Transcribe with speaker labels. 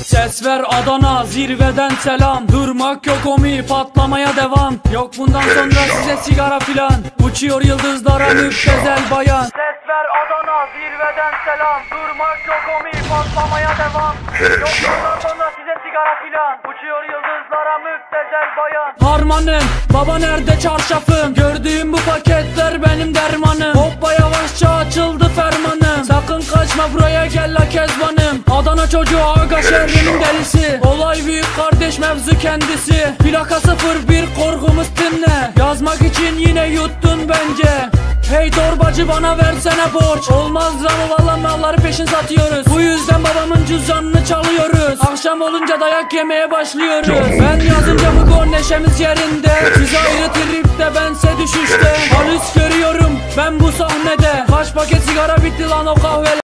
Speaker 1: Ses ver Adana, zirveden selam. Durmak yok omi, patlamaya devam. Yok bundan sonra size sigara filan. Uçuyor yıldızlara müptezel bayan. Ses ver Adana, zirveden selam. Durmak yok omi, patlamaya devam. Yok bundan sonra size sigara filan. Uçuyor yıldızlara müptezel bayan. Harmanım, baba nerede çarşafım? Gördüğüm bu paketler benim dermanım. Hoppa yavaşça açıldı fermanım. Sakın kaçma buraya gel la kezbanım. Adana çocuğu aga şehrimin delisi. Olay büyük kardeş mevzu kendisi. Plaka 01 korkumuz dinle. Yazmak için yine yuttun bence. Hey torbacı bana versene borç. Olmaz ama valla malları peşin satıyoruz. Bu yüzden babamın cüzdanını çalıyoruz. Akşam olunca dayak yemeye başlıyoruz. Ben yazınca bu gol neşemiz yerinde. Siz ayrı tripte bense düşüşte. Halüs görüyorum ben bu sahnede. Kaç paket sigara bitti lan o kahve.